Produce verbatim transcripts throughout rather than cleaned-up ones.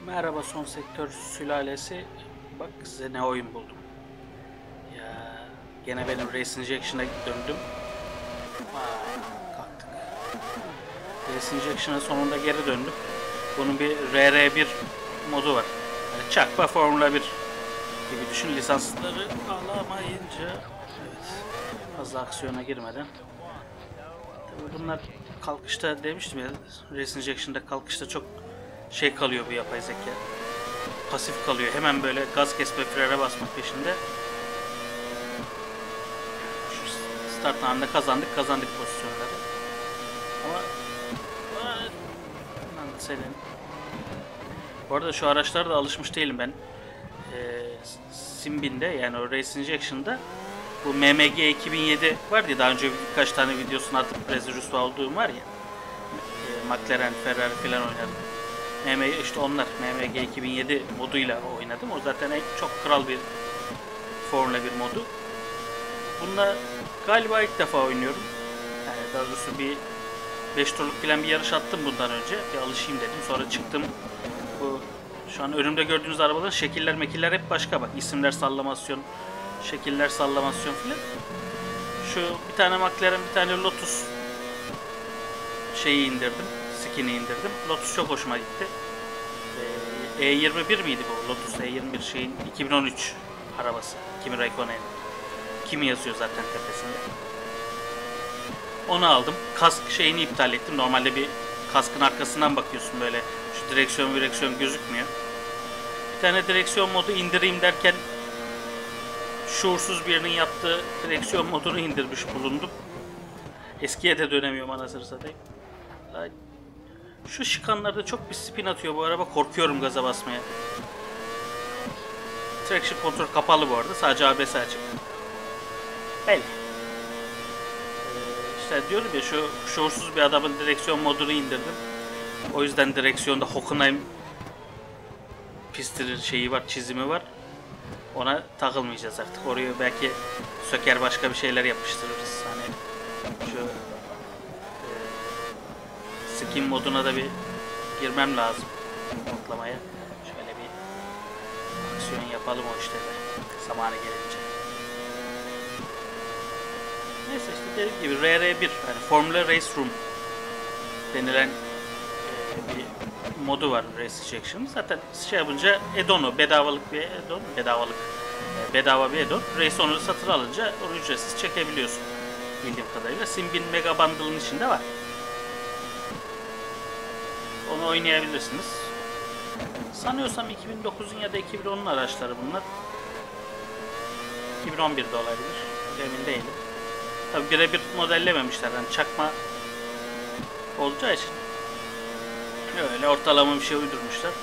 Merhaba son sektör sülalesi. Bak size ne oyun buldum. Ya gene benim Race Injection'a döndüm. Aa, kalktık. Race Injection'a sonunda geri döndüm. Bunun bir R R bir modu var. Yani çakma Formula bir gibi düşün. Lisansları alamayınca evet, fazla aksiyona girmeden. Tabii bunlar kalkışta demiştim ya, Race Injection'da kalkışta çok şey kalıyor bu yapay zeka. Pasif kalıyor. Hemen böyle gaz kesme, frene basmak peşinde. Şu start anında kazandık, kazandık pozisyonları. Ama lan senin. Bu arada şu araçlara da alışmış değilim ben. Ee, Simbin'de yani o Race Injection'da bu M M G iki bin yedi vardı ya, daha önce birkaç tane videosunu atıp rezil rüsva olduğum var ya. E, McLaren, Ferrari falan oynadım. M M G işte onlar M M G iki bin yedi moduyla oynadım. O zaten çok kral bir Formula bir modu. Bunda galiba ilk defa oynuyorum. Yani daha doğrusu bir beş turluk falan bir yarış attım bundan önce. Bir alışayım dedim. Sonra çıktım. Bu şu an önümde gördüğünüz arabaların şekiller mekiller hep başka bak. İsimler sallamasyon, şekiller sallamasyon filan. Şu bir tane McLaren, bir tane Lotus şeyi indirdim. Skin'i indirdim. Lotus çok hoşuma gitti. Ee, E yirmi bir miydi bu? Lotus E yirmi bir şeyin iki bin on üç arabası. Kimi Raikkonen. Kimi yazıyor zaten tepesinde. Onu aldım. Kask şeyini iptal ettim. Normalde bir kaskın arkasından bakıyorsun böyle. Şu direksiyon direksiyon gözükmüyor. Bir tane direksiyon modu indireyim derken şuursuz birinin yaptığı direksiyon modunu indirmiş bulundum. Eskiye de dönemiyorum anasını satayım. Şu şikanlarda çok bir spin atıyor bu araba. Korkuyorum gaza basmaya. Traction kontrol kapalı bu arada. Sadece A B S açık. Belli. Ee, işte diyorum ya, şu şuursuz bir adamın direksiyon modunu indirdim. O yüzden direksiyonda Hockenheim pistir şeyi var, çizimi var. Ona takılmayacağız artık. Oraya belki söker başka bir şeyler yapıştırırız. Hani şu skin moduna da bir girmem lazım modlamaya. Şöyle bir aksiyon yapalım o işte de zamanı gelince. Neyse işte dediğim gibi R R bir yani Formula Race Room denilen e, bir modu var Race Injection. Zaten şey yapınca add-on'u bedavalık bir add-on, bedavalık e, bedava bir add-on. Race onu satın alınca onu ücretsiz çekebiliyorsun bildiğim kadarıyla. Simbin Mega Bundle'ın içinde var. Onu oynayabilirsiniz. Sanıyorsam iki bin dokuzun ya da iki bin onun araçları bunlar. iki bin on birde olabilir. Emin değilim. Tabi birebir modellememişler. Yani çakma olacağı için öyle ortalama bir şey uydurmuşlar.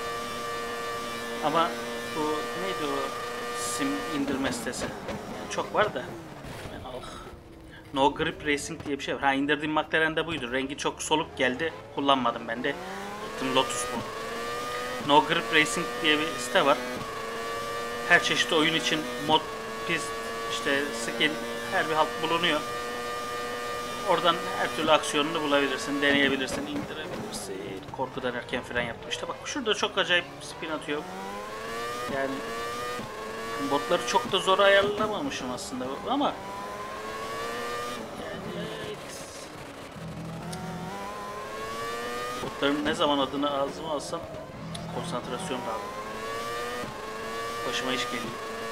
Ama bu neydi o sim indirme sitesi? Yani çok var da. No Grip Racing diye bir şey var. Ha, indirdiğim McLaren de buydu. Rengi çok soluk geldi. Kullanmadım ben de. Gittim Lotus bu. No Grip Racing diye bir site var. Her çeşit oyun için mod, pist, işte skin, her bir halt bulunuyor. Oradan her türlü aksiyonunu bulabilirsin, deneyebilirsin, indirebilirsin. Korkudan erken fren yaptım. İşte bak şurada çok acayip spin atıyor. Yani botları çok da zor ayarlamamışım aslında ama botların ne zaman adını ağzıma alsam konsantrasyon dağılıyor. Başıma iş geliyor.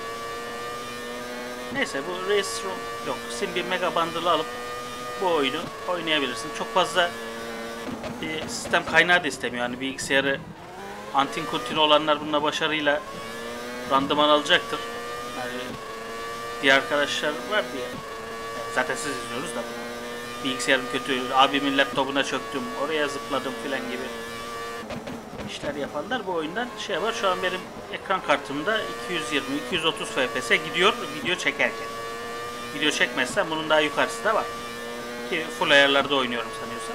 Neyse bu Race Room yok. Simbin Mega Bundle'ı alıp bu oyunu oynayabilirsin. Çok fazla bir sistem kaynağı da istemiyor. Yani bilgisayarı antin kuntin olanlar bununla başarıyla randıman alacaktır. Yani diğer arkadaşlar var diye. Yani zaten siz izliyoruz da bunu. Bilgisayarım kötü, abimin laptopuna çöktüm, oraya zıpladım filan gibi işler yapanlar bu oyundan şey var. Şu an benim ekran kartımda iki yüz yirmi iki yüz otuz F P S gidiyor video çekerken. Video çekmezsem bunun daha yukarısı da var. Ki full ayarlarda oynuyorum sanıyorsam.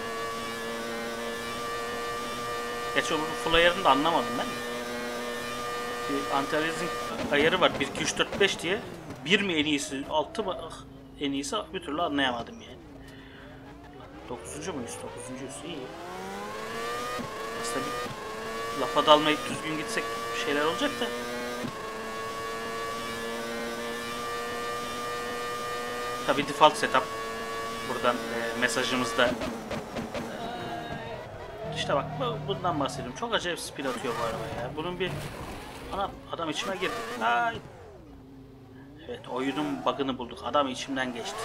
Gerçi onun full ayarını da anlamadım ben de. Bir anti-aliasing ayarı var. bir iki üç dört beş diye. bir mi en iyisi, altı mı en iyisi bir türlü anlayamadım yani. dokuzuncu muyuz? dokuzuncuyuz. İyi. Aslında lafa dalmayıp düzgün gitsek bir şeyler olacak da. Tabi default setup. Buradan e, mesajımızda işte bak bundan bahsediyorum. Çok acayip spin atıyor bu araba ya. Bunun bir ana adam içime girdi. Ay. Evet, oyunun bug'ını bulduk. Adam içimden geçti.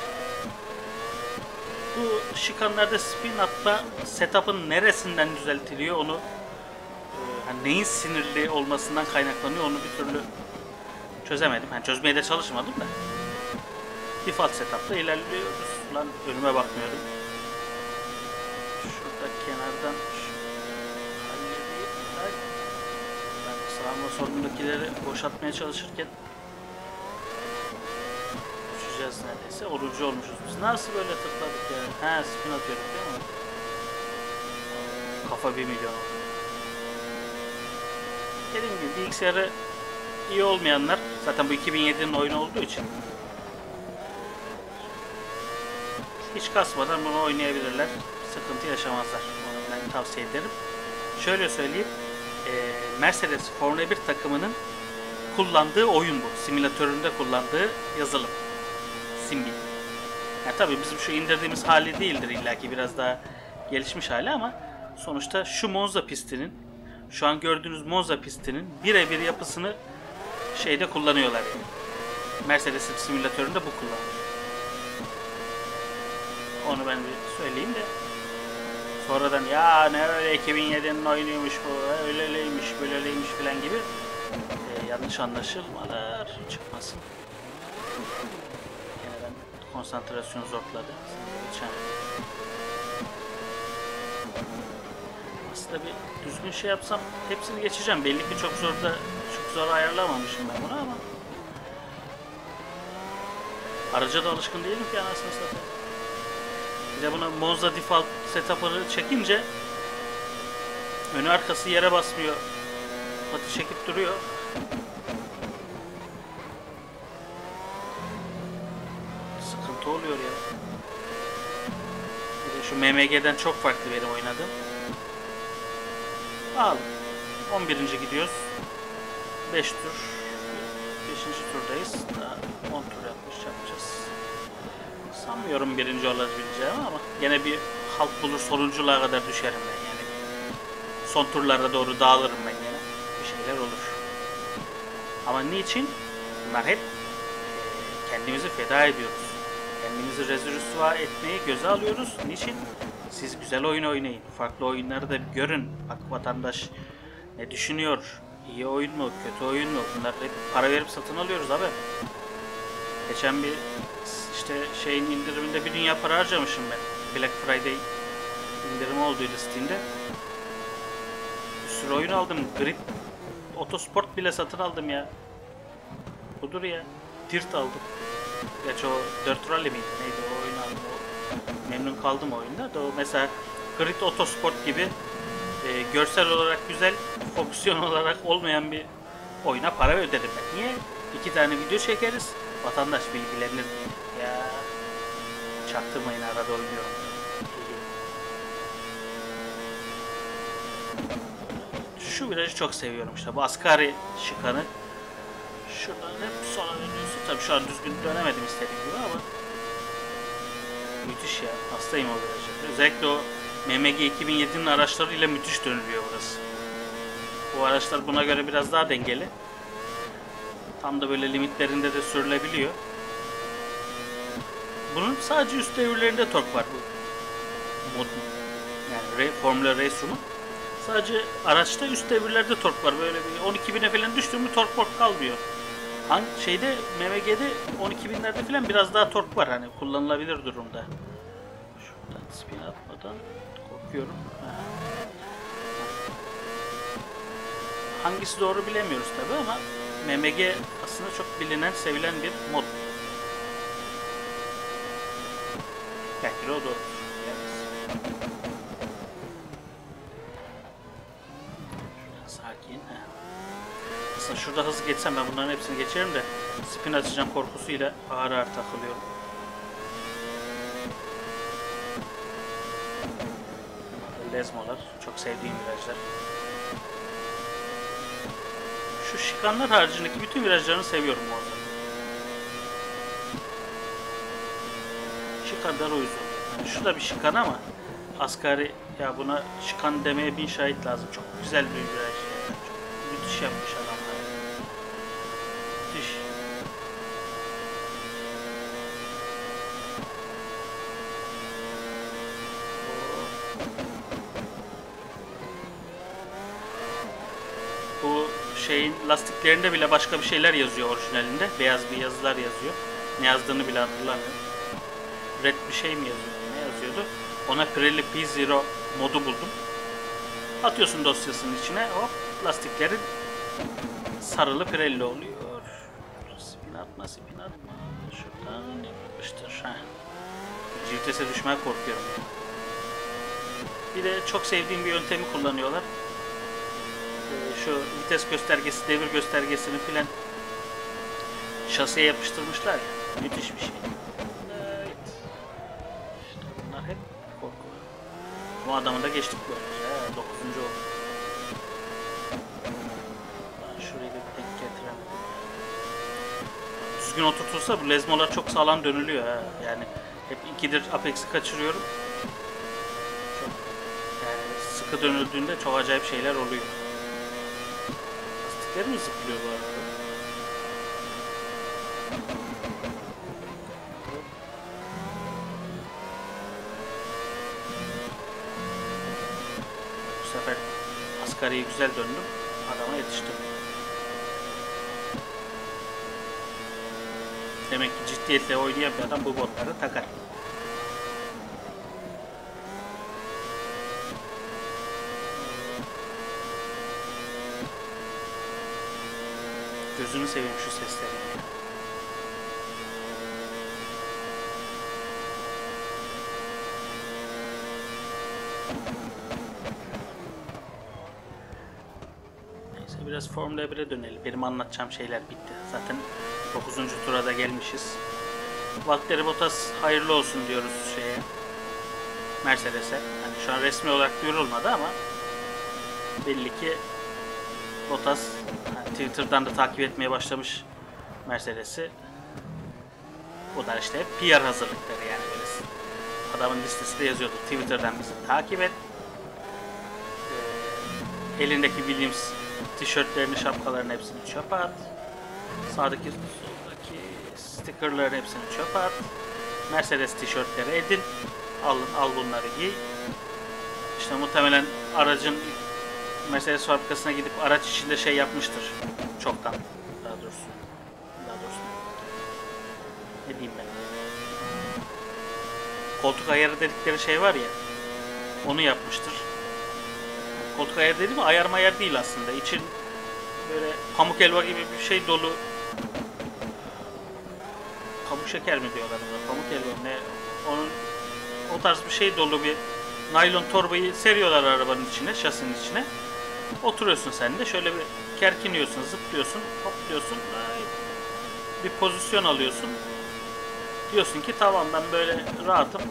Bu şikanlarda spin atma setup'ın neresinden düzeltiliyor onu e, hani neyin sinirli olmasından kaynaklanıyor onu bir türlü çözemedim. Yani çözmeye de çalışmadım da. Default setup'ta ilerliyoruz. Lan önüme bakmıyorum. Şurada kenardan halledeyim. Ben sağımda solundakileri boşaltmaya çalışırken uçacağız neredeyse. Orucu olmuşuz biz. Nasıl böyle tıkladık ya? He, spin atıyorduk değil mi? Kafa bir milyon oldu. Dediğim gibi bilgisayarı iyi olmayanlar, zaten bu iki bin yedinin oyunu olduğu için hiç kasmadan bunu oynayabilirler. Sıkıntı yaşamazlar. Onu ben tavsiye ederim. Şöyle söyleyeyim. E, Mercedes Formula bir takımının kullandığı oyun bu. Simülatöründe kullandığı yazılım. Simbi. Yani tabii bizim şu indirdiğimiz hali değildir illaki, biraz daha gelişmiş hali ama sonuçta şu Monza pistinin, şu an gördüğünüz Monza pistinin birebir yapısını şeyde kullanıyorlar yani. Mercedes'in simülatöründe bu kullanılıyor. Onu ben bir söyleyeyim de sonradan ya ne öyle iki bin yedinin oyunuymuş bu, öyleymiş böyleymiş falan gibi e, yanlış anlaşılmalar çıkmasın. Yine ben konsantrasyon zorladı. Aslında bir düzgün şey yapsam hepsini geçeceğim. Belli ki çok zor da çok zor ayarlamamışım ben bunu ama araca da alışkın değilim ki anasını satayım. Bir de buna Monza default setup'ını çekince önü arkası yere basmıyor. Pati çekip duruyor. Sıkıntı oluyor ya. Bir de şu M M G'den çok farklı benim oynadığım. Al. on birinci gidiyoruz. beş tur. beşinci turdayız. Daha on tur yapmış yapacağız. Sanmıyorum birinci olabileceğim ama gene bir halk bulur sonunculuğa kadar düşerim ben yani. Son turlara doğru dağılırım ben gene. Bir şeyler olur. Ama niçin? Bunlar hep kendimizi feda ediyoruz. Kendimizi rezil rüsva etmeyi göze alıyoruz. Niçin? Siz güzel oyun oynayın. Farklı oyunları da görün. Bak vatandaş ne düşünüyor? İyi oyun mu? Kötü oyun mu? Bunları hep para verip satın alıyoruz abi. Geçen bir işte şeyin indiriminde bir dünya para harcamışım ben. Black Friday indirimi olduydu Steam'de. Bir sürü oyun aldım. Grip Otosport bile satın aldım ya. Budur ya. Dirt aldım. Gerçi o dört Rally miydi? Neydi o oyunu aldım. O, memnun kaldım oyunda. Da o mesela Grid Otosport gibi e, görsel olarak güzel, fonksiyon olarak olmayan bir oyuna para ödedim ben. Niye? İki tane video çekeriz. Vatandaş bilgilenir. Ya çaktırmayın, arada oynuyorum. Şu virajı çok seviyorum işte. Bu Ascari şikanı. Şuradan hep sola dönüyorsun. Tabii şu an düzgün dönemedim istediğim gibi ama müthiş ya. Hastayım o virajı. Özellikle o M M G iki bin yedinin araçlarıyla müthiş dönülüyor burası. Bu araçlar buna göre biraz daha dengeli. Tam da böyle limitlerinde de sürülebiliyor. Bunun sadece üst devirlerinde tork var bu modun. Yani Formula Race Room'un. Sadece araçta üst devirlerde tork var. Böyle bir on iki bine falan düştü mü tork tork kalmıyor. Hangi şeyde M M G'de on iki binlerde falan biraz daha tork var, hani kullanılabilir durumda. Şuradan spin atmadan korkuyorum. Ha. Hangisi doğru bilemiyoruz tabi ama M M G aslında çok bilinen, sevilen bir mod. Belki de o doğru. Sakin. Ha. Aslında şurada hızlı geçsem ben bunların hepsini geçerim de spin açacağım korkusuyla ağır ağır takılıyorum. Lezmolar çok sevdiğim virajlar. Şu şikanlar haricindeki bütün virajlarını seviyorum orada. Şikanlar uyuz oluyor. Yani şu da bir şikan ama asgari, ya buna şikan demeye bin şahit lazım. Çok güzel bir viraj. Yani. Çok müthiş yapmış adamlar. Müthiş. Bu şeyin lastiklerinde bile başka bir şeyler yazıyor orijinalinde. Beyaz bir yazılar yazıyor. Ne yazdığını bile hatırlamıyorum. Red bir şey mi yazıyordu? Ne yazıyordu? Ona Pirelli P Zero modu buldum. Atıyorsun dosyasının içine, hop, lastiklerin sarılı Pirelli oluyor. Spin atma, spin atma. Şuradan yapıştır. G T S'e düşmeye korkuyorum ya. Bir de çok sevdiğim bir yöntemi kullanıyorlar. Ee, şu vites göstergesi, devir göstergesini filan şasiye yapıştırmışlar ya. Müthiş bir şey. Evet. İşte bunlar hep korku. Bu adamı da geçtik böylece. dokuzuncu oldu. Ben şurayı da bir denk getiremedim. Düzgün oturtulsa bu lezmolar çok sağlam dönülüyor ha. Yani hep ikidir Apex'i kaçırıyorum. Çok, yani sıkı dönüldüğünde çok acayip şeyler oluyor. Lastikler mi zıplıyor bu arada? Bu sefer asgariyi güzel döndüm. Adama yetiştim. Demek ki ciddiyetle oynayan bir adam bu botları takar. Gözünü seveyim şu sesleri. Neyse biraz Formula bire dönelim. Benim anlatacağım şeyler bitti. Zaten dokuzuncu tura da gelmişiz. Valtteri Bottas hayırlı olsun diyoruz şeye, Mercedes'e. Yani şu an resmi olarak duyurulmadı ama belli ki Bottas yani Twitter'dan da takip etmeye başlamış Mercedes'i. Bu da işte P R hazırlıkları yani, böyle adamın listesinde yazıyordu. Twitter'dan bizi takip et. Ee, elindeki Williams tişörtlerini, şapkalarını hepsini çöpe at. Sağdaki soldaki stickerların hepsini çöpe at. Mercedes tişörtleri edin. Al, al bunları giy. İşte muhtemelen aracın Mercedes fabrikasına gidip araç içinde şey yapmıştır. Çoktan. Daha doğrusu. Daha doğrusu. Ne diyeyim ben? Koltuk ayarı dedikleri şey var ya. Onu yapmıştır. Koltuk ayarı dediğim mi? Ayar mayar değil aslında. İçin böyle pamuk helva gibi bir şey dolu. Pamuk şeker mi diyorlar ona? Pamuk helva ne? Onun o tarz bir şey dolu bir naylon torbayı seriyorlar arabanın içine, şasinin içine. Oturuyorsun sen de şöyle bir kerkiniyorsun, zıplıyorsun, hopluyorsun, bir pozisyon alıyorsun. Diyorsun ki tamam ben böyle rahatım.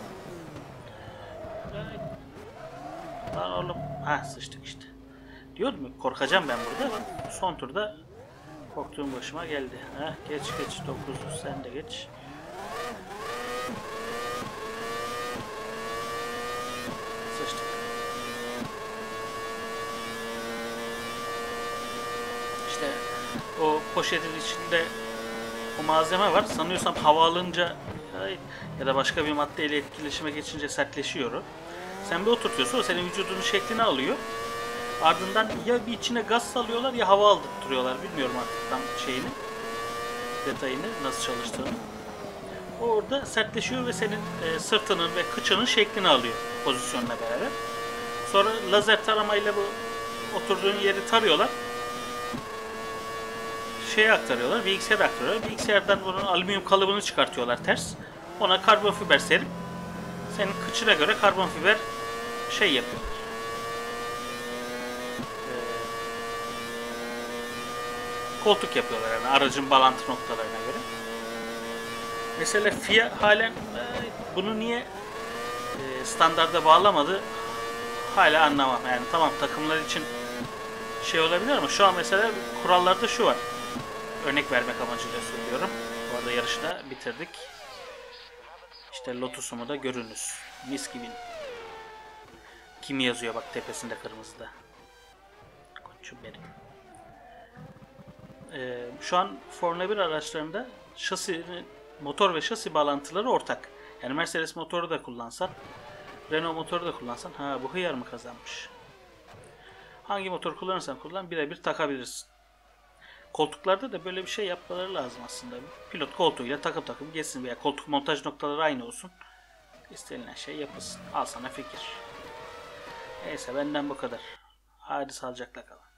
Lan oğlum, ha sıçtık işte. Diyordum ya, korkacağım ben burada. Bak, son turda korktuğum başıma geldi. Ha geç geç dokuz, sen de geç. Sıçtık. İşte o poşetin içinde o malzeme var. Sanıyorsam hava alınca ya da başka bir maddeyle etkileşime geçince sertleşiyor o. Sen bir oturtuyorsun, o senin vücudunun şeklini alıyor. Ardından ya bir içine gaz salıyorlar ya hava aldırtıyorlar. Bilmiyorum artık tam şeyini, detayını, nasıl çalıştığını. O orada sertleşiyor ve senin e, sırtının ve kıçının şeklini alıyor pozisyonla beraber. Sonra lazer taramayla bu oturduğun yeri tarıyorlar. Şeye aktarıyorlar, bilgisayara aktarıyorlar. Bilgisayardan bunun alüminyum kalıbını çıkartıyorlar ters. Ona karbon fiber serip senin kıçına göre karbon fiber şey yapıyorlar. Ee, koltuk yapıyorlar yani aracın bağlantı noktalarına göre. Mesela F I A halen e, bunu niye e, standarda bağlamadı hala anlamam. Yani tamam takımlar için şey olabilir ama şu an mesela kurallarda şu var. Örnek vermek amacıyla söylüyorum. Bu arada yarışta bitirdik. İşte Lotus'umu da görünüz. Mis gibi. Kim yazıyor bak tepesinde kırmızıda. Koçum benim. Ee, şu an Formula bir araçlarında şasi, motor ve şasi bağlantıları ortak. Yani Mercedes motoru da kullansan, Renault motoru da kullansan, ha bu hıyar mı kazanmış? Hangi motor kullanırsan kullan birebir takabilirsin. Koltuklarda da böyle bir şey yapmaları lazım aslında. Pilot koltuğuyla takım takım geçsin veya koltuk montaj noktaları aynı olsun. İstenilen şey yapılsın. Al sana fikir. Neyse benden bu kadar. Hadi sağlıcakla kalın.